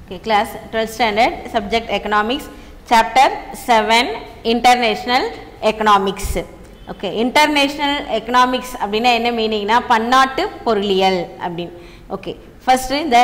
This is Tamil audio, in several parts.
Okay, class 12th standard, subject economics, chapter 7, international economics. Okay, international economics அப்படினா என்ன மீனிங்னா பன்னாட்டு பொருளியல் அப்படினு. Okay, first the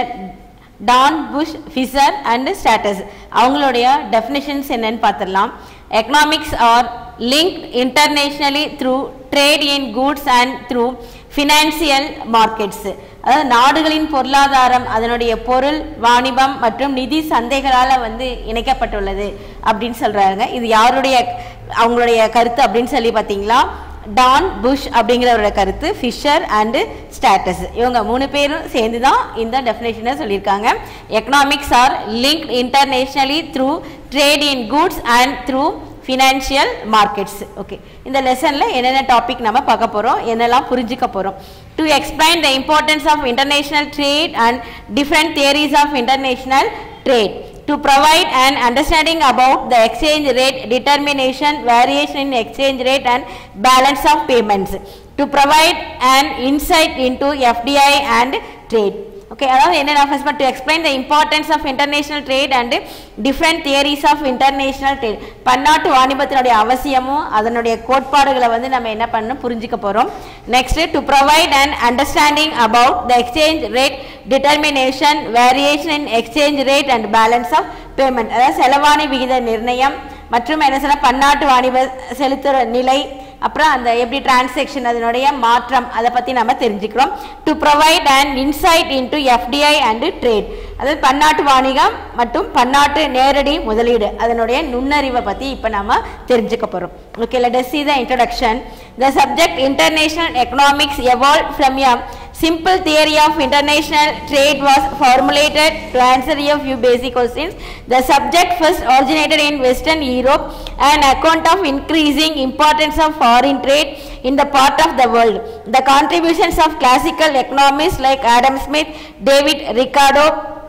Don Bush, Fisher and Stratus அவங்களுடைய definitions என்னன்னு பார்த்தறலாம். Economics are linked internationally through trade in goods and through financial markets. அதாவது நாடுகளின் பொருளாதாரம் அதனுடைய பொருள் வாணிபம் மற்றும் நிதி சந்தைகளால் வந்து இணைக்கப்பட்டுள்ளது அப்படின்னு சொல்றாங்க. இது யாருடைய அவங்களுடைய கருத்து அப்படின்னு சொல்லி பார்த்தீங்களா, டான் புஷ் அப்படிங்கிறவரோட கருத்து, ஃபிஷர் அண்ட் ஸ்டாட்டஸ், இவங்க 3 பேரும் சேர்ந்து தான் இந்த டெஃபினேஷனை சொல்லியிருக்காங்க. Economics are linked internationally through trade in goods and through financial markets. Okay, இந்த லெசன்ல என்னென்ன டாபிக் நம்ம பார்க்க போறோம், என்னெல்லாம் புரிஞ்சுக்க போறோம். To explain the importance of international trade and different theories of international trade, to provide an understanding about the exchange rate determination, variation in exchange rate and balance of payments, to provide an insight into FDI and trade. Okay, அதாவது என்ன ரெஃபரன்ஸ் பண்ண to explain the importance of international trade and different theories of international trade, பன்னாட்டு வாணிபத்தினுடைய அவசியமும் அதனுடைய கோட்பாடுகளை வந்து நம்ம என்ன பண்ணணும் புரிஞ்சுக்க போறோம். Next, to provide an understanding about the exchange rate determination, variation in exchange rate and balance of payment, அதாவது செலவாணி விகித நிர்ணயம் மற்றும் என்ன சொல்ல பன்னாட்டு வாணிப செலுத்துற நிலை, அப்புறம் அந்த எப்படி டிரான்சாக்ஷன் அதனுடைய மாற்றம் அதை பற்றி நம்ம தெரிஞ்சுக்கிறோம். To provide and insight into FDI and trade, அதாவது பன்னாட்டு வாணிகம் மற்றும் பன்னாட்டு நேரடி முதலீடு அதனுடைய நுண்ணறிவை பற்றி இப்போ நம்ம தெரிஞ்சுக்க போகிறோம். Okay, let us see the introduction. The subject international economics evolved from a simple theory of international trade was formulated to answer a few basic questions. The subject first originated in Western Europe, an account of increasing importance of foreign trade in the part of the world. The contributions of classical economists like Adam Smith, David Ricardo,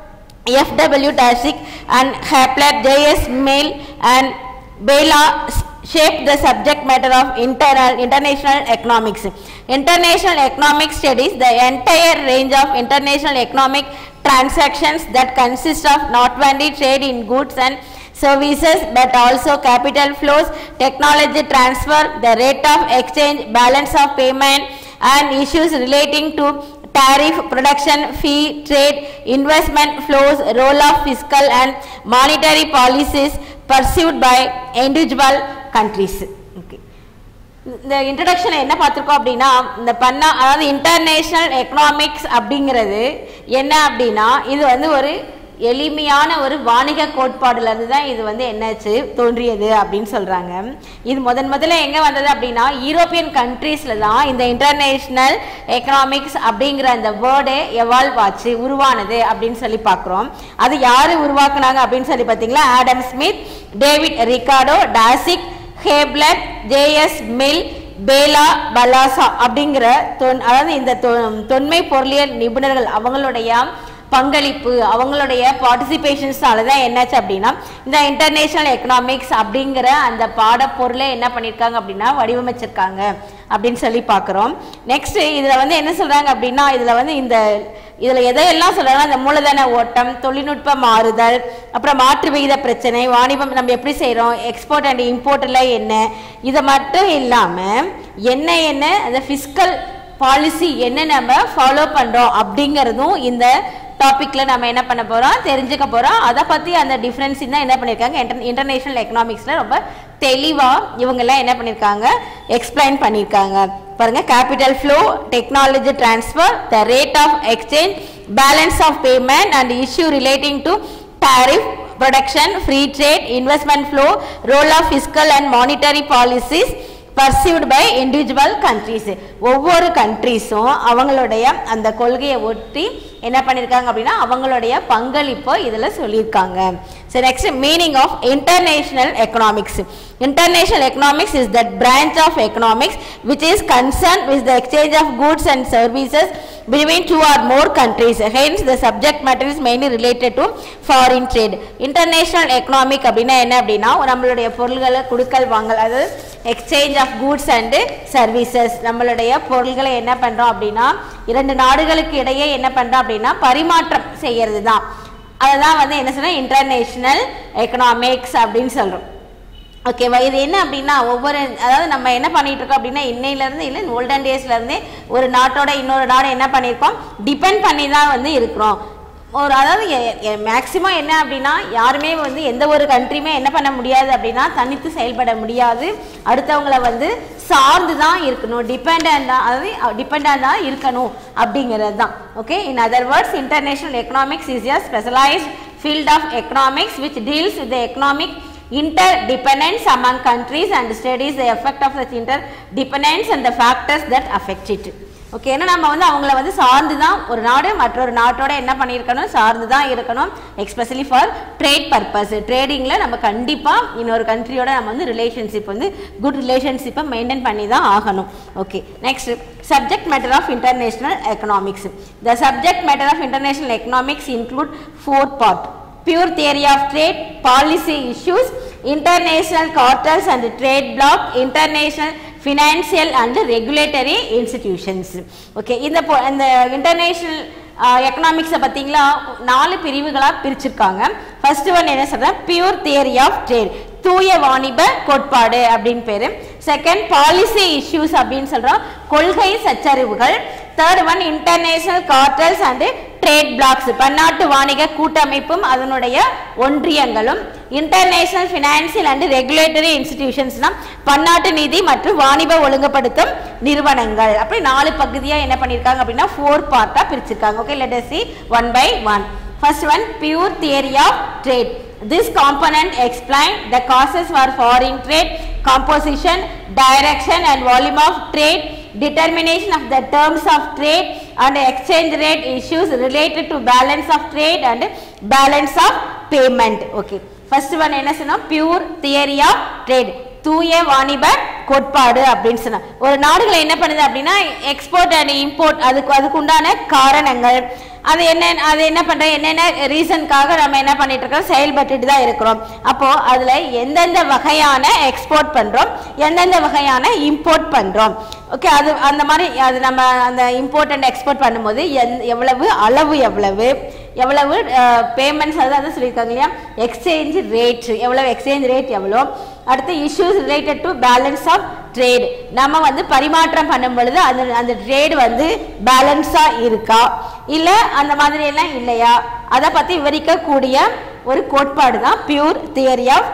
F.W. Tashik and Hapler, J.S. Mill and Bela shaped the subject matter of international economics. International economics studies the entire range of international economic transactions that consist of not only trade in goods and services but also capital flows, technology transfer, the rate of exchange, balance of payment and issues relating to tariff, production, fee, trade, investment flows, role of fiscal and monetary policies pursued by individual countries. Okay, இந்த இன்ட்ரடக்ஷன் என்ன பார்த்துருக்கோம் அப்படின்னா, இந்த அதாவது இன்டர்நேஷ்னல் எக்கனாமிக்ஸ் அப்படிங்கிறது என்ன அப்படின்னா, இது வந்து ஒரு எளிமையான ஒரு வாணிக கோட்பாடுலேருந்து தான் இது வந்து என்னாச்சு தோன்றியது அப்படின்னு சொல்கிறாங்க. இது முதல்ல எங்கே வந்தது அப்படின்னா, யூரோப்பியன் கண்ட்ரீஸில் தான் இந்த இன்டர்நேஷ்னல் எக்கனாமிக்ஸ் அப்படிங்கிற அந்த வேர்டே எவால்வ் ஆச்சு, உருவானது அப்படின்னு சொல்லி பார்க்குறோம். அது யார் உருவாக்குனாங்க அப்படின்னு சொல்லி பார்த்தீங்களா, Adam Smith, David Ricardo, Taussig, Haberler, J S Mill, Bela Balassa அப்படிங்கிற அதாவது இந்த தொன்மை பொருளியல் நிபுணர்கள் அவங்களுடைய பங்களிப்பு, அவங்களுடைய பார்ட்டிசிபேஷன்ஸ்னால தான் என்னாச்சு அப்படின்னா இந்த இன்டர்நேஷ்னல் எக்கனாமிக்ஸ் அப்படிங்கிற அந்த பாடப்பொருளை என்ன பண்ணியிருக்காங்க அப்படின்னா வடிவமைச்சிருக்காங்க அப்படின்னு சொல்லி பார்க்குறோம். நெக்ஸ்ட் இதில் வந்து என்ன சொல்கிறாங்க அப்படின்னா, இதில் வந்து இதில் எதையெல்லாம் சொல்கிறாங்கன்னா, இந்த மூலதன ஓட்டம், தொழில்நுட்ப மாறுதல், அப்புறம் மாற்று விகித பிரச்சனை, வாணிபம் நம்ம எப்படி செய்கிறோம், எக்ஸ்போர்ட் அண்ட் இம்போர்ட்டில் என்ன, இதை மட்டும் இல்லாமல் என்ன அந்த ஃபிஸ்கல் பாலிசி என்ன நம்ம ஃபாலோ பண்ணுறோம் அப்படிங்கிறதும் இந்த டாப்பிக்கில் நம்ம என்ன பண்ண போகிறோம் தெரிஞ்சுக்க போகிறோம். அதை பற்றி அந்த டிஃப்ரென்ஸ் தான் என்ன பண்ணியிருக்காங்க இன்டர்நேஷ்னல் எக்கனாமிக்ஸில் ரொம்ப தெளிவாக இவங்கெல்லாம் என்ன பண்ணியிருக்காங்க எக்ஸ்பிளைன் பண்ணியிருக்காங்க. பாருங்கள், capital flow, technology transfer, the rate of exchange, balance of payment and issue relating to tariff, production, free trade, investment flow, role of fiscal and monetary policies pursued by individual countries. ஒவ்வொரு கண்ட்ரீஸும் அவங்களுடைய அந்த கொள்கையை ஒட்டி என்ன பண்ணியிருக்காங்க அப்படின்னா அவங்களுடைய பங்களிப்போ இதில் சொல்லியிருக்காங்க. So next, meaning of international economics. International economics is that branch of economics which is concerned with the exchange of goods and services between two or more countries. Hence the subject matter is mainly related to foreign trade. International economic அப்படின்னா என்ன அப்படின்னா நம்மளுடைய பொருள்களை கொடுக்கல் வாங்கல், அதாவது exchange of goods and services, நம்மளுடைய பொருள்களை என்ன பண்ணுறோம் அப்படின்னா இரண்டு நாடுகளுக்கு இடையே என்ன பண்ணுறோம் அப்படின்னா பரிமாற்றம் செய்கிறது தான். அதெல்லாம் வந்து என்ன சொல்கிறோம் இன்டர்நேஷ்னல் எக்கனாமிக்ஸ் அப்படின்னு சொல்கிறோம். ஓகேவா? இது என்ன அப்படின்னா ஒவ்வொரு அதாவது நம்ம என்ன பண்ணிட்டு இருக்கோம் அப்படின்னா இன்னையிலேருந்து இல்லை ஓல்டன் டேஸ்லேருந்தே ஒரு நாட்டோட இன்னொரு நாடு என்ன பண்ணியிருக்கோம் டிபெண்ட் பண்ணி தான் வந்து இருக்கிறோம். ஒரு அதாவது மேக்சிமம் என்ன அப்படின்னா யாருமே வந்து எந்த ஒரு கண்ட்ரியுமே என்ன பண்ண முடியாது அப்படின்னா தனித்து செயல்பட முடியாது. அடுத்தவங்களை வந்து சார்ந்து தான் இருக்கணும், டிபெண்டாக இருக்கணும் அப்படிங்கிறது தான். Okay, in other words international economics is a specialized field of economics which deals with the economic interdependence among countries and studies the effect of such interdependence and the factors that affect it. Okay, ஏன்னா நம்ம வந்து அவங்கள வந்து சார்ந்து தான் ஒரு நாடு மற்றொரு நாட்டோட என்ன பண்ணியிருக்கணும் சார்ந்து தான் இருக்கணும். Especially for trade purpose. ட்ரேடிங்கில் நம்ம கண்டிப்பாக இன்னொரு கண்ட்ரியோட நம்ம வந்து ரிலேஷன்ஷிப் வந்து குட் ரிலேஷன்ஷிப்பை மெயின்டைன் பண்ணி தான் ஆகணும். Okay, next subject matter of international economics. The subject matter of international economics include 4 part: pure theory of trade, policy issues, international cartels and trade bloc, international financial and regulatory institutions. Okay, இந்த international எக்கனாமிக்ஸை பார்த்தீங்களா 4 பிரிவுகளாக பிரிச்சிருக்காங்க. ஃபர்ஸ்ட் ஒன் என்ன சொல்கிறேன் பியூர் தியரி ஆஃப் ட்ரேட், தூய வாணிப கோட்பாடு அப்படின்னு பேர். செகண்ட் பாலிசி இஷ்யூஸ் அப்படின்னு சொல்கிறோம், கொள்கை சச்சரவுகள். Third one international cartels and trade blocs, பன்னாட்டு வாணிக கூட்டமைப்பும் அதனுடைய ஒன்றியங்களும். இன்டர்நேஷனல் ஃபினான்சியல் அண்ட் ரெகுலேட்டரி இன்ஸ்டிடியூஷன்ஸ்னா பன்னாட்டு நிதி மற்றும் வாணிப ஒழுங்குபடுத்தும் நிறுவனங்கள். அப்படி 4 பகுதியாக என்ன பண்ணியிருக்காங்க அப்படின்னா 4 பார்ட்டாக பிரிச்சிருக்காங்க. Okay, let us see one by one. First one, pure theory of trade. This component explain the causes for foreign trade, composition, direction and volume of trade, determination of the terms of trade and exchange rate issues related to balance of trade and balance of payment. Okay, first one என்ன சொன்னா pure theory of trade, தூய வாணிப கோட்பாடு அப்படின்னு சொன்னா ஒரு நாடுகளை என்ன பண்ணுது அப்படின்னா எக்ஸ்போர்ட் அண்ட் இம்போர்ட் அதுக்கு உண்டான காரணங்கள் அது என்ன பண்ற என்னென்ன ரீசனுக்காக நம்ம என்ன பண்ணிட்டு இருக்கோம் செயல்பட்டு தான் இருக்கிறோம். அப்போ அதுல எந்தெந்த வகையான எக்ஸ்போர்ட் பண்றோம் எந்தெந்த வகையான இம்போர்ட் பண்றோம். ஓகே, அது அந்த மாதிரி அது நம்ம அந்த இம்போர்ட் அண்ட் எக்ஸ்போர்ட் பண்ணும்போது எவ்வளவு அளவு எவ்வளவு பேமெண்ட்ஸ் அதாவது சொல்லியிருக்காங்க இல்லையா, எக்ஸ்சேஞ்ச் ரேட் எவ்வளோ. அடுத்து issues related to balance of trade, நம்ம வந்து பரிமாற்றம் பண்ணும் பொழுது அந்த ட்ரேட் வந்து பேலன்ஸாக இருக்கா இல்லை அந்த மாதிரி எல்லாம் இல்லையா அதை பற்றி விவரிக்கக்கூடிய ஒரு கோட்பாடு தான் பியூர் தியரி ஆஃப்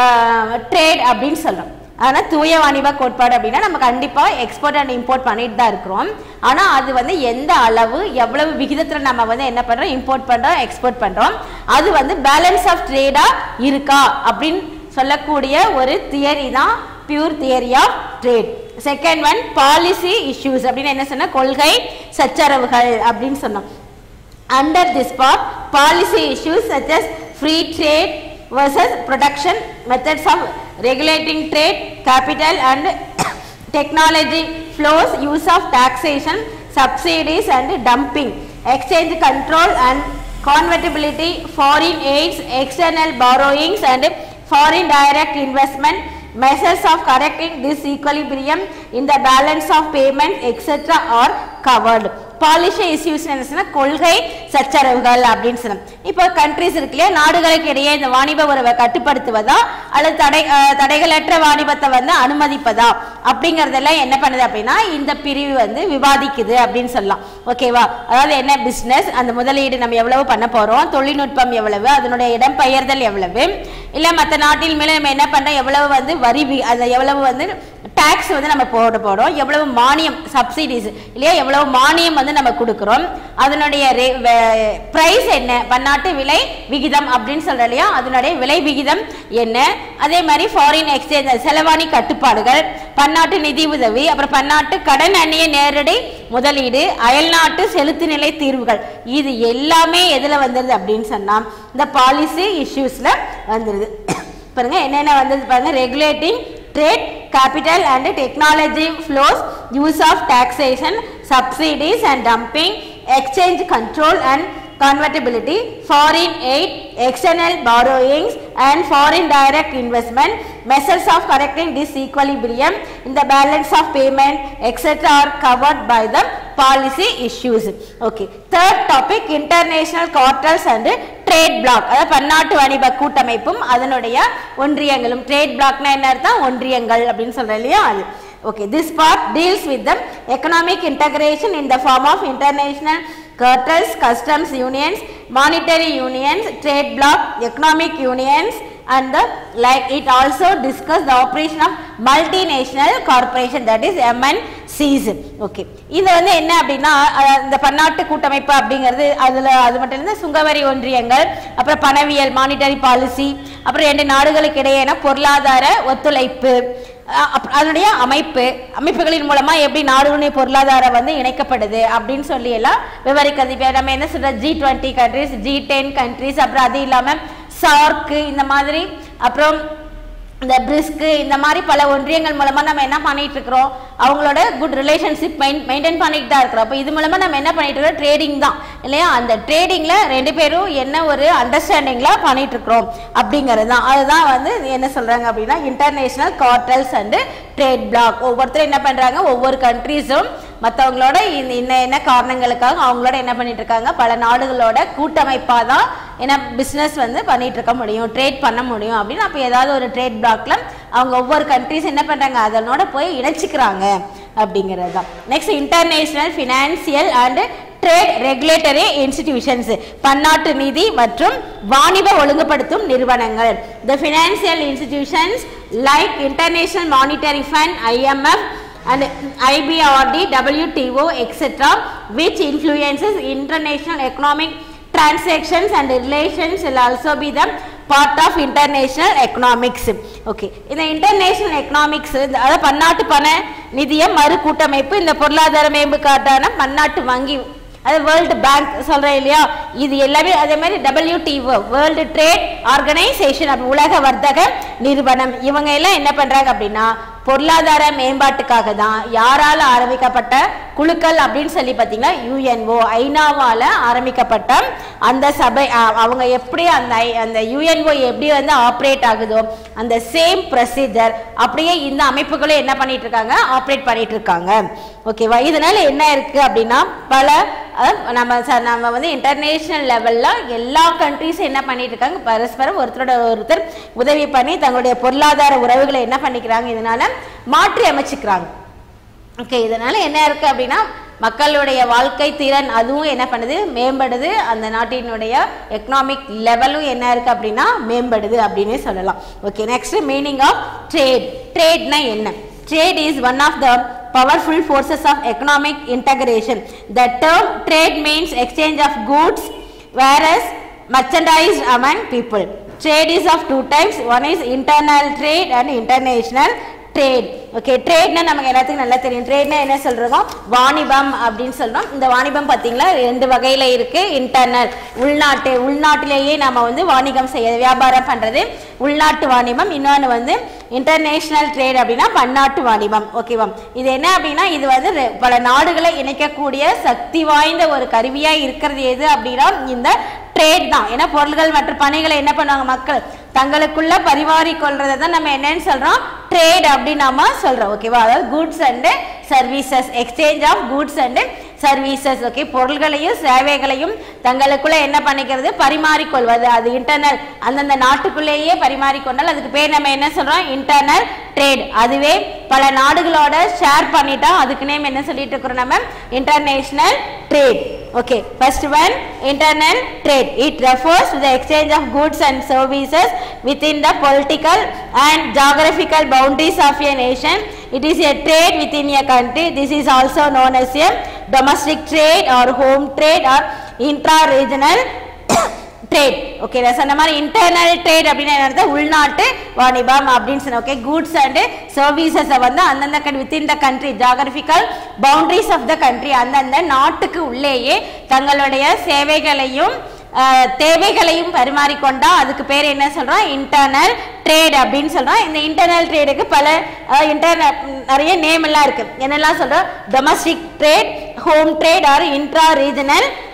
ட்ரேட் அப்படின்னு சொல்கிறோம். ஆனால் தூய வாணிப கோட்பாடு அப்படின்னா நம்ம கண்டிப்பாக எக்ஸ்போர்ட் அண்ட் இம்போர்ட் பண்ணிட்டு தான் இருக்கிறோம். ஆனால் அது வந்து எந்த அளவு எவ்வளவு விகிதத்தில் நம்ம வந்து என்ன பண்ணுறோம் இம்போர்ட் பண்ணுறோம் எக்ஸ்போர்ட் பண்ணுறோம் அது வந்து பேலன்ஸ் ஆஃப் ட்ரேடாக இருக்கா அப்படின்னு சொல்லக்கூடிய ஒரு தியரி தான் pure theory of trade. Second one policy issues அப்படின்னு என்ன சொன்னால் கொள்கை சச்சரவுகள் அப்படின்னு சொன்னோம். Under this part policy issues such as free trade versus production, methods of regulating trade, capital and technology flows, use of taxation, subsidies and dumping, exchange control and convertibility, foreign aids, external borrowings and foreign direct investment, measures of correcting disequilibrium in the balance of payment etc. are covered. Policy issues என்ன கொள்கை சச்சரவுகள் அப்படின்னு சொன்னோம். இப்போ கண்ட்ரிஸ் இருக்கு இல்லையா நாடுகளுக்கு இடையே இந்த வாணிப உறவை கட்டுப்படுத்துவதா அல்லது தடைகளற்ற வாணிபத்தை வந்து அனுமதிப்பதா அப்படிங்கறதெல்லாம் என்ன பண்ணுது அப்படின்னா இந்த பிரிவு வந்து விவாதிக்குது அப்படின்னு சொல்லலாம். ஓகேவா, அதாவது என்ன பிசினஸ் அந்த முதலீடு நம்ம எவ்வளவு பண்ண போறோம், தொழில்நுட்பம் எவ்வளவு, அதனுடைய இடம்பெயர்தல் எவ்வளவு, இல்ல மற்ற நாட்டில் மேல நம்ம என்ன பண்றோம் எவ்வளவு வந்து வரி அது எவ்வளவு வந்து டாக்ஸ் வந்து நம்ம போடுறோம், எவ்வளவு மானியம் சப்சிடிஸ் இல்லையா எவ்வளவு மானியம் வந்து நம்ம கொடுக்குறோம், அதனுடைய பிரைஸ் என்ன பன்னாட்டு விலை விகிதம் அப்படின்னு சொல்றோம் இல்லையா அதனுடைய விலை விகிதம் என்ன. அதே மாதிரி ஃபாரின் எக்ஸ்சேஞ்ச் செலவாணி கட்டுப்பாடுகள், பன்னாட்டு நிதி உதவி, அப்புறம் பன்னாட்டு கடன் அந்நிய நேரடி முதலீடு, அயல்நாட்டு செலுத்து நிலை தீர்வுகள், இது எல்லாமே எதுல வந்துருது அப்படின்னு சொன்னா இந்த பாலிசி இஷ்யூஸ்ல வந்துருது. பாருங்க என்னென்ன வந்தது பாருங்க, regulating trade, capital and technology flows, use of taxation, subsidies and dumping, exchange control and convertibility, foreign aid, external borrowings and foreign direct investment, measures of correcting disequilibrium in the balance of payment, etc. are covered by the policy issues. Okay. Third topic, international cartels and trade bloc. அதாவது பன்னாட்டு வணிக கூட்டமைப்பும் அதனுடைய ஒன்றியங்களும். trade blockனா என்ன அர்த்தம்? ஒன்றியங்கள் அப்படின்னு சொல்றேன் இல்லையா அது. Okay, this part deals with the economic integration in the form of international cartels, customs unions, monetary unions, trade bloc, economic unions, and the like. It also discuss the operation of multinational corporation, that is MNCs. Okay, இது வந்து என்ன அப்படின்னா இந்த பன்னாட்டு கூட்டமைப்பு அப்படிங்கிறது அது மட்டும் இல்லை, சுங்கவரி ஒன்றியங்கள், அப்புறம் பணவியல் மானிட்டரி பாலிசி, அப்புறம் 2 நாடுகளுக்கு இடையேயான பொருளாதார ஒத்துழைப்பு, அதனுடைய அமைப்புகளின் மூலமா எப்படி நாடுகளுடைய பொருளாதாரம் வந்து இணைக்கப்படுது அப்படின்னு சொல்லி எல்லாம் விவரிக்கிறது. இப்போ நம்ம என்ன சொல்ற G20 கண்ட்ரிஸ், G10 கண்ட்ரிஸ், அப்புறம் அது இல்லாம சார்க் இந்த மாதிரி, அப்புறம் இந்த பிரிஸ்க் இந்த மாதிரி பல ஒன்றியங்கள் மூலமா நம்ம என்ன பண்ணிட்டு இருக்கிறோம், அவங்களோட குட் ரிலேஷன்ஷிப் மெயின்டைன் பண்ணிட்டு தான் இருக்கிறோம். அப்போ இது மூலமா நம்ம என்ன பண்ணிட்டு இருக்கோம், ட்ரேடிங் தான் இல்லையா. அந்த ட்ரேடிங்ல 2 பேரும் என்ன ஒரு அண்டர்ஸ்டாண்டிங்ல பண்ணிட்டு இருக்கிறோம் அப்படிங்கிறது தான். அதுதான் வந்து என்ன சொல்றாங்க அப்படின்னா international cartels and trade bloc. ஒவ்வொருத்தரும் என்ன பண்றாங்க, ஒவ்வொரு கண்ட்ரீஸும் மற்றவங்களோட என்ன காரணங்களுக்காக அவங்களோட என்ன பண்ணிட்டு இருக்காங்க, பல நாடுகளோட கூட்டமைப்பாக தான் என்ன பிஸ்னஸ் வந்து பண்ணிட்டு இருக்க முடியும், ட்ரேட் பண்ண முடியும் அப்படின்னு. அப்போ ஏதாவது ஒரு ட்ரேட் பிளாக்ல அவங்க ஒவ்வொரு கண்ட்ரிஸ் என்ன பண்றாங்க, அதனோட போய் இணைச்சிக்கிறாங்க அப்படிங்கிறது தான். Next, international financial and trade regulatory institutions, பன்னாட்டு நிதி மற்றும் வாணிப ஒழுங்குபடுத்தும் நிறுவனங்கள். The financial institutions like international monetary fund, IMF and IBRD, WTO, etc., which influences international economic transactions and relations, will also be the part of international economics. Okay, இந்த international economics அதாவது பன்னாட்டு பண நிதிய மறு கூட்டமைப்பு, இந்த பொருளாதார மேம்பாட்டுக்கான பன்னாட்டு வங்கி, அது வேர்ல்டு பேங்க் சொல்றேன் இல்லையா, இது எல்லாமே அதே மாதிரி WTO, வேர்ல்டு ட்ரேட் ஆர்கனைசேஷன், உலக வர்த்தக நிறுவனம், இவங்க எல்லாம் என்ன பண்றாங்க அப்படின்னா பொருளாதார மேம்பாட்டுக்காக தான் யாரால ஆரம்பிக்கப்பட்ட குழுக்கள் அப்படின்னு சொல்லி பார்த்தீங்கன்னா UNO, ஐநாவால் ஆரம்பிக்கப்பட்ட அந்த சபை. அவங்க எப்படி அந்த UNO எப்படி வந்து ஆப்ரேட் ஆகுதோ அந்த சேம் ப்ரொசீஜர் அப்படியே இந்த அமைப்புகளும் என்ன பண்ணிட்டு இருக்காங்க, ஆப்ரேட் பண்ணிட்டு இருக்காங்க. ஓகேவா, இதனால என்ன இருக்கு அப்படின்னா பல நம்ம வந்து இன்டர்நேஷனல் லெவல்ல எல்லா கண்ட்ரிஸும் என்ன பண்ணிட்டு இருக்காங்க, பரஸ்பரம் ஒருத்தரோட ஒருத்தர் உதவி பண்ணி தங்களுடைய பொருளாதார உறவுகளை என்ன பண்ணிக்கிறாங்க, இதனால மாற்றி அமைச்சுக்கிறாங்க. ஓகே, இதனால என்ன இருக்கு அப்படின்னா மக்களுடைய வாழ்க்கை திறன் அதுவும் என்ன பண்ணுது, மேம்படுது. அந்த நாட்டினுடைய எக்கனாமிக் லெவலும் என்ன இருக்கு அப்படின்னா மேம்படுது அப்படின்னு சொல்லலாம். Okay, next meaning of trade. ட்ரேட்னா என்ன? Trade is one of the powerful forces of economic integration. The term trade means exchange of goods, whereas merchandise among people. Trade is of 2 types. One is internal trade and international trade. Okay, ட்ரேட்னா நமக்கு எல்லாத்துக்கும் நல்லா தெரியும். ட்ரேட்னா என்ன சொல்றோம், வாணிபம் அப்படின்னு சொல்றோம். இந்த வாணிபம் பார்த்தீங்களா 2 வகையில இருக்கு. இன்டர்னல், உள்நாட்டிலேயே நம்ம வந்து வாணிகம் செய்ய வியாபாரம் பண்றது உள்நாட்டு வாணிபம். இன்னொன்று வந்து இன்டர்நேஷனல் ட்ரேட் அப்படின்னா பன்னாட்டு வாணிபம். ஓகேவா, இது என்ன அப்படின்னா இது வந்து பல நாடுகளை இணைக்கக்கூடிய சக்தி வாய்ந்த ஒரு கருவியா இருக்கிறது எது அப்படின்னா இந்த ட்ரேட் தான். ஏன்னா பொருள்கள் மற்றும் பணிகளை என்ன பண்ணுவாங்க, மக்கள் தங்களுக்குள்ள பரிமாறிக்கொள்றதை தான் நம்ம என்னன்னு சொல்றோம், ட்ரேட் அப்படின்னு நாம சொல்றோம். ஓகேவா, அதாவது goods and services, exchange of goods and services. Okay, பொருள்களையும் சேவைகளையும் தங்களுக்குள்ள என்ன பண்ணிக்கிறது, பரிமாறிக்கொள்வது. அது இன்டர்னல், அந்தந்த நாட்டுக்குள்ளேயே பரிமாறிக்கொண்டால் அதுக்கு பேர் நம்ம என்ன சொல்றோம், இன்டர்னல் ட்ரேட். அதுவே பல நாடுகளோட ஷேர் பண்ணிட்டா அதுக்கு நேம் என்ன சொல்லிட்டு இருக்கிறோம் நம்ம, international trade. Okay, first one, internal trade. It refers to the exchange of goods and services within the political and geographical boundaries of a nation. It is a trade within a country. This is also known as a domestic trade or home trade or intra-regional trade. Okay, நான் சொன்ன மாதிரி இன்டர்னல் ட்ரேட் அப்படின்னா என்ன, உள்நாட்டு வாணிபம் அப்படின்னு சொன்ன. ஓகே, கூட்ஸ் அண்ட் சர்வீசஸை வந்து அந்தந்த within the country, geographical boundaries of the country, அந்தந்த நாட்டுக்கு உள்ளேயே தங்களுடைய சேவைகளையும் தேவைகளையும் பரிமாறிக்கொண்டா அதுக்கு பேர் என்ன சொல்றோம், இன்டர்னல் ட்ரேட் அப்படின்னு சொல்றோம். இந்த இன்டர்னல் ட்ரேடுக்கு பல நிறைய நேம் எல்லாம் இருக்கு. என்னெல்லாம் சொல்றோம், domestic trade, home trade or intra regional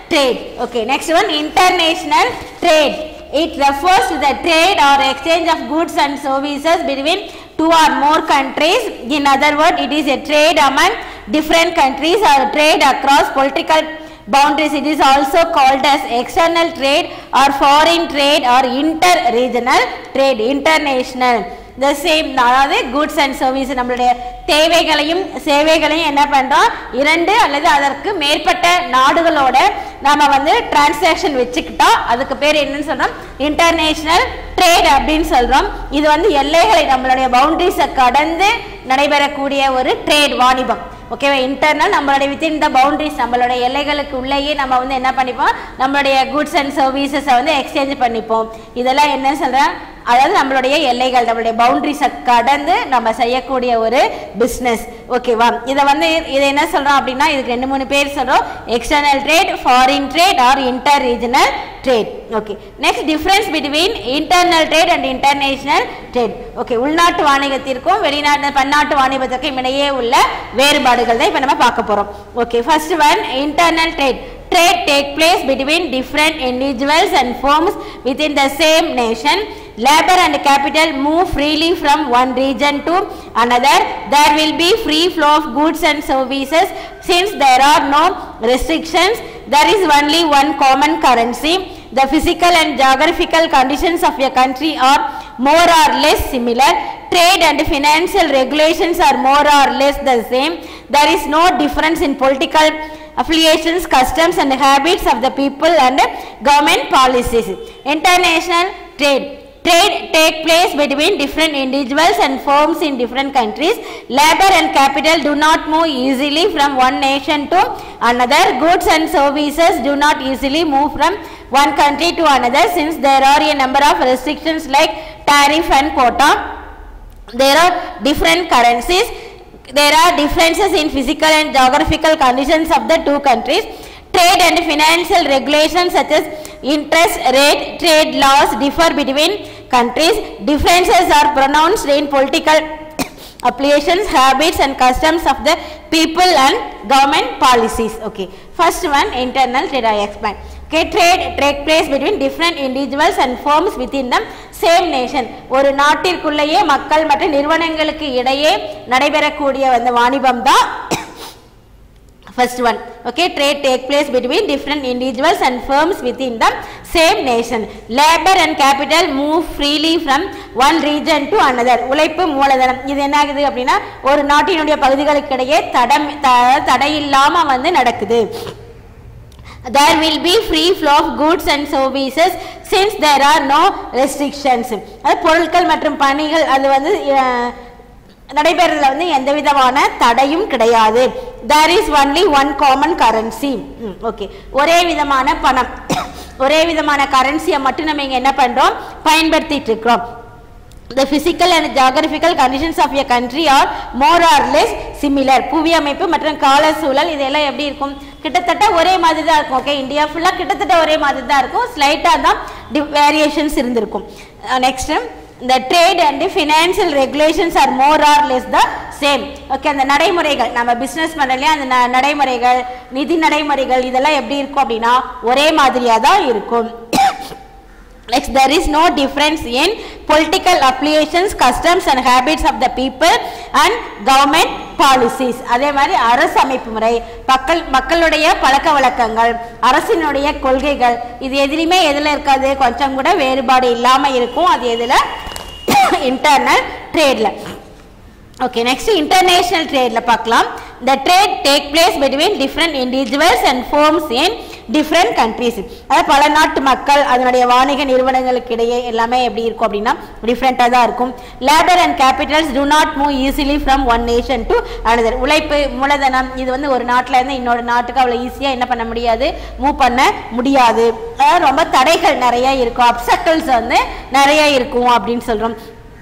trade. Okay, next one, international trade. It refers to the trade or exchange of goods and services between two or more countries. In other words, it is a trade among different countries or trade across political boundaries. It is also called as external trade or foreign trade or inter-regional trade. International, the same, அதாவது goods and services, நம்மளுடைய தேவைகளையும் சேவைகளையும் என்ன பண்றோம், இரண்டு அல்லது அதற்கு மேற்பட்ட நாடுகளோட நாம வந்து டிரான்சாக்ஷன் வச்சுக்கிட்டா அதுக்கு பேர் என்னன்னு சொல்றோம், இன்டர்நேஷனல் ட்ரேட் அப்படின்னு சொல்றோம். இது வந்து எல்லைகளை நம்மளுடைய பவுண்டரிஸை கடந்து நடைபெறக்கூடிய ஒரு ட்ரேட், வாணிபம். ஓகேவா, இன்டர்னல் நம்மளுடைய வித்தின் த பவுண்டரிஸ், நம்மளுடைய எல்லைகளுக்கு உள்ளேயே நம்ம வந்து என்ன பண்ணிப்போம், நம்மளுடைய குட்ஸ் அண்ட் சர்வீசஸை வந்து எக்ஸ்சேஞ்ச் பண்ணிப்போம். இதெல்லாம் என்ன சொல்கிறேன், அதாவது நம்மளுடைய எல்லைகள், நம்மளுடைய பவுண்டரிஸை கடந்து நம்ம செய்யக்கூடிய ஒரு பிஸ்னஸ். ஓகேவா, இதை என்ன சொல்கிறோம் அப்படின்னா, இதுக்கு 2-3 பேர் சொல்கிறோம், external trade, foreign trade or inter regional trade. Okay, next difference between internal trade and international trade. Okay, உள்நாட்டு வாணிகத்திற்கும் வெளிநாட்டு பன்னாட்டு வாணிபத்திற்கும் இடையே உள்ள வேறுபாடுகள் தான் இப்போ நம்ம பார்க்க போகிறோம். Okay, first one, internal trade. Trade take place between different individuals and firms within the same nation. Labor and capital move freely from one region to another. There will be free flow of goods and services since there are no restrictions. There is only one common currency. The physical and geographical conditions of a country are more or less similar. Trade and financial regulations are more or less the same. There is no difference in political affiliations, customs and habits of the people and government policies. International trade. Trade take place between different individuals and firms in different countries. Labor and capital do not move easily from one nation to another. Goods and services do not easily move from one country to another since there are a number of restrictions like tariff and quota. There are different currencies. There are differences in physical and geographical conditions of the two countries. Trade and financial regulations such as interest rate, trade laws differ between countries. Differences are pronounced in political applications, habits and customs of the people and government policies. Okay, first one, internal trade. I explain. Okay, trade take place between different individuals and firms within the same nation. ஒரு நாட்டிற்குள்ளேயே மக்கள் மற்றும் நிறுவனங்களுக்கு இடையே நடைபெறக்கூடிய அந்த வாணிபம் தான் first one. Okay, trade take place between different individuals and firms within the same nation. Labor and capital move freely from one region to another. உழைப்பு மூலதனம் இது என்ன ஆகுது அப்படின்னா ஒரு நாட்டினுடைய பகுதிகளுக்கு இடையே தடையில்லாம வந்து நடக்குது. There will be free flow of goods and services since there are no restrictions. அது பொருட்கள் மற்றும் பணிகள் அது வந்து நடைபெறல வந்து எந்த விதமான தடையும் கிடையாது. There is only one common currency. Okay, ஒரே விதமான பணம், ஒரே விதமான கரன்சியை மட்டும் நம்ம இங்க என்ன பண்றோம், பயன்படுத்திட்டு இருக்கிறோம். The physical and geographical conditions of a country are more or less similar. புவி அமைப்பு மற்றும் கால சூழல் இதெல்லாம் எப்படி இருக்கும், கிட்டத்தட்ட ஒரே மாதிரி தான் இருக்கும். ஓகே, இந்தியா ஃபுல்லா கிட்டத்தட்ட ஒரே மாதிரி தான் இருக்கும், ஸ்லைட்டா தான் வேரியேஷன்ஸ் இருந்திருக்கும். Next, the trade and the financial regulations are more or less the same. Okay, அந்த நடைமுறைகள் நம்ம பிசினஸ் பண்ணலையா அந்த நடைமுறைகள், நிதி நடைமுறைகள் இதெல்லாம் எப்படி இருக்கும் அப்படின்னா ஒரே மாதிரியா தான் இருக்கும். Next, there is no difference in political affiliations, customs and habits of the people and government policies. அதே மாதிரி அரசு அமைப்பு முறை, மக்களுடைய பழக்க வழக்கங்கள், அரசினுடைய கொள்கைகள் இது எதிலுமே எதில் இருக்காது, கொஞ்சம் கூட வேறுபாடு இல்லாமல் இருக்கும். அது எதில், இன்டர்னல் ட்ரேடில். ஓகே, நெக்ஸ்ட் இன்டர்நேஷனல் ட்ரேடில் பார்க்கலாம். The trade take place between different individuals and firms in different countries. அதாவது பல நாட்டு மக்கள் அதனுடைய வாணிக நிறுவனங்களுக்கு இடையே எல்லாமே எப்படி இருக்கும் அப்படின்னா டிஃப்ரெண்ட்டாக தான் இருக்கும். Labour and capitals do not move easily from one nation to another. உழைப்பு மூலதனம் இது வந்து ஒரு நாட்டில் இருந்து இன்னொரு நாட்டுக்கு அவ்வளோ ஈஸியாக என்ன பண்ண முடியாது, மூவ் பண்ண முடியாது. அதாவது ரொம்ப தடைகள் நிறைய இருக்கும், அப்சக்கிள்ஸ் வந்து நிறைய இருக்கும் அப்படின்னு சொல்கிறோம்.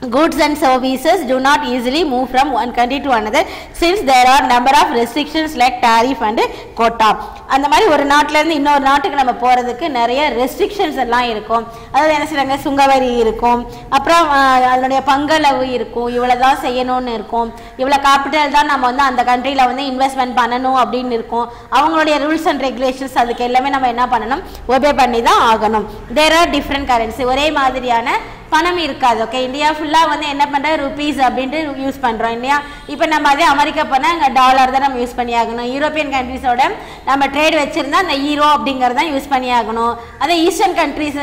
goods and services do not easily move from one country to another since there are number of restrictions like tariff and quota. அந்த மாதிரி ஒரு நாட்டில இருந்து இன்னொரு நாட்டுக்கு நம்ம போறதுக்கு நிறைய ரெஸ்ட்ரிக்ஷன்ஸ் எல்லாம் இருக்கும். அதாவது என்ன சொல்றாங்க, சுங்கவரி இருக்கும், அப்புறம் அதனுடைய பங்களவு இருக்கும், இவ்வளவுதான் செய்யணும்னு இருக்கும், இவ்வளவு கேபிட்டல் தான் நம்ம வந்து அந்த கண்ட்ரியில வந்து இன்வெஸ்ட்மெண்ட் பண்ணணும் அப்படின்னு இருக்கும். அவங்களுடைய ரூல்ஸ் அண்ட் ரெகுலேஷன்ஸ் அதுக்கு எல்லாமே நம்ம என்ன பண்ணணும், ஒபே பண்ணி தான் ஆகணும். தேர் ஆர் டிஃப்ரெண்ட் கரன்சி, ஒரே மாதிரியான பணம் இருக்காது. ஓகே, இந்தியா ஃபுல்லாக வந்து என்ன பண்ணுற ருபீஸ் அப்படின்ட்டு யூஸ் பண்ணுறோம் இல்லையா. இப்போ நம்ம அதே அமெரிக்கா போனால் அங்கே டாலர் தான் நம்ம யூஸ் பண்ணி ஆகணும். யூரோப்பியன் கண்ட்ரிஸோட நம்ம ட்ரேட் வச்சுருந்தா அந்த ஈரோ அப்படிங்கிறது தான் யூஸ் பண்ணி ஆகணும். அதே ஈஸ்டர்ன்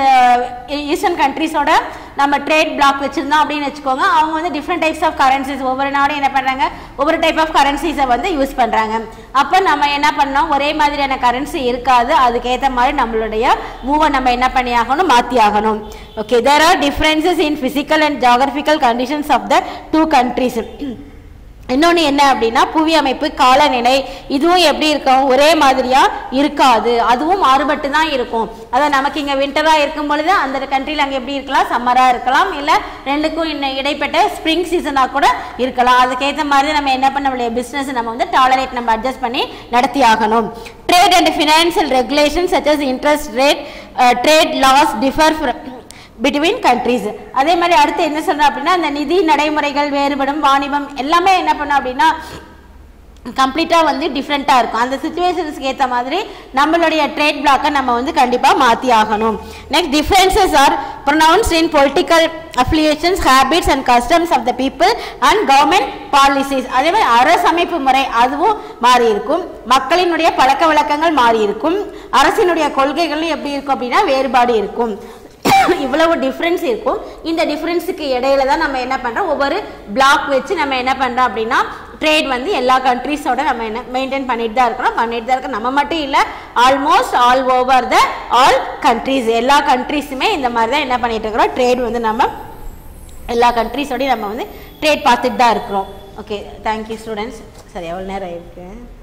கண்ட்ரிஸோட நம்ம ட்ரேட் பிளாக் வச்சுருந்தோம் அப்படின்னு வச்சுக்கோங்க, அவங்க வந்து டிஃப்ரெண்ட் டைப்ஸ் ஆஃப் கரன்சிஸ், ஒவ்வொரு நாடும் என்ன பண்ணுறாங்க, ஒவ்வொரு டைப் ஆஃப் கரன்சிஸை வந்து யூஸ் பண்ணுறாங்க. அப்போ நம்ம என்ன பண்ணோம், ஒரே மாதிரியான கரன்சி இருக்காது, அதுக்கேற்ற மாதிரி நம்மளுடைய மூவை நம்ம என்ன பண்ணி ஆகணும், மாற்றி ஆகணும். Okay, there are differences in physical and geographical conditions of the two countries. இன்னொன்று என்ன அப்படின்னா, புவி அமைப்பு, காலநிலை, இதுவும் எப்படி இருக்கும், ஒரே மாதிரியா இருக்காது, அதுவும் மாறுபட்டு தான் இருக்கும். அதாவது நமக்கு இங்கே விண்டராக இருக்கும் பொழுது அந்த கண்ட்ரியில் அங்கே எப்படி இருக்கலாம், சம்மராக இருக்கலாம், இல்லை ரெண்டுக்கும் இடைப்பட்ட ஸ்ப்ரிங் சீசனாக கூட இருக்கலாம். அதுக்கேற்ற மாதிரி நம்ம என்ன பண்ண முடியும், பிஸ்னஸ் நம்ம வந்து டாலரேட் நம்ம அட்ஜஸ்ட் பண்ணி நடத்தி ஆகணும். Trade and financial regulations such as interest rate, trade laws differ between countries. அதே மாதிரி அடுத்து என்ன சொல்கிறோம் அப்படின்னா, அந்த நிதி நடைமுறைகள் வேறுபடும், வாணிபம் எல்லாமே என்ன பண்ணோம் அப்படின்னா கம்ப்ளீட்டாக வந்து டிஃப்ரெண்ட்டாக இருக்கும். அந்த சுச்சுவேஷன்ஸ்க்கு ஏற்ற மாதிரி நம்மளுடைய ட்ரேட் பிளாக்கை நம்ம வந்து கண்டிப்பாக மாற்றி ஆகணும். Next, differences are pronounced in political affiliations, habits and customs of the people and government policies. அதே மாதிரி அரசமைப்பு முறை அதுவும் மாறி இருக்கும், மக்களினுடைய பழக்க வழக்கங்கள் மாறி இருக்கும், அரசினுடைய கொள்கைகளும் எப்படி இருக்கும் அப்படின்னா வேறுபாடு இருக்கும். இவ்வளவு டிஃப்ரென்ஸ் இருக்கும். இந்த டிஃப்ரென்ஸுக்கு இடையில தான் நம்ம என்ன பண்ணுறோம், ஒவ்வொரு பிளாக் வச்சு நம்ம என்ன பண்ணுறோம் அப்படின்னா ட்ரேட் வந்து எல்லா கண்ட்ரிஸோட நம்ம என்ன மெயின்டைன் பண்ணிட்டு தான் இருக்கோம். நம்ம மட்டும் இல்லை, almost all over the all countries, எல்லா கண்ட்ரிஸுமே இந்த மாதிரி தான் என்ன பண்ணிட்டு இருக்கிறோம், ட்ரேட் வந்து நம்ம எல்லா கண்ட்ரிஸோடையும் நம்ம வந்து ட்ரேட் பார்த்துட்டு தான் இருக்கிறோம். Okay, thank you students. சரி, எவ்வளோ நேரம் ஆயிருக்கு.